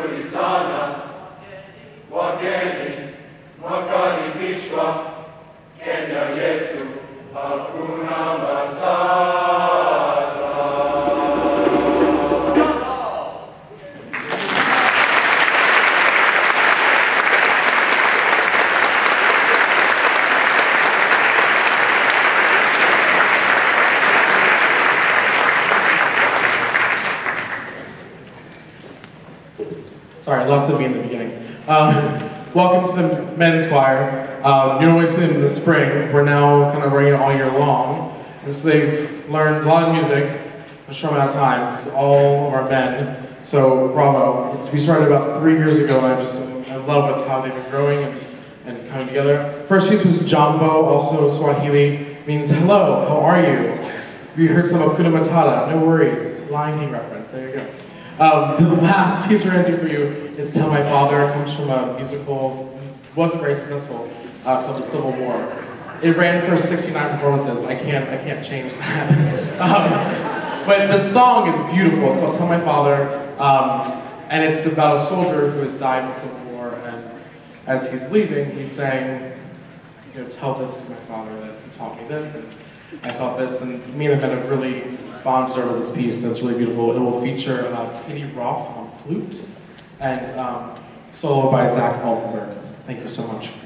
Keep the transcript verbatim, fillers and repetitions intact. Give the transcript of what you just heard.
nzuri sana, wageni mwakaribishwa, Kenya yetu hakuna matata. Sorry, lots of me in the beginning. Um, welcome to the men's choir. Um, you're always in the spring. We're now kind of running it all year long. And so they've learned a lot of music in a short amount of time. It's all of our men. So bravo. It's, we started about three years ago, and I'm just I'm in love with how they've been growing and, and coming together. First piece was Jambo, also Swahili, means hello, how are you? We heard some Hakuna Matata, no worries. Lion King reference, there you go. Um, the last piece we're going to do for you is Tell My Father. It comes from a musical, wasn't very successful, uh, called The Civil War. It ran for sixty-nine performances. I can't, I can't change that. um, but the song is beautiful. It's called Tell My Father, um, and it's about a soldier who has died in the Civil War, and as he's leaving, he's saying, you know, tell this to my father that he taught me this, and I felt this, and me and the men have really bonded over this piece. That's really beautiful. It will feature uh, Katie Roth on flute and um, solo by Zach Altenberg. Thank you so much.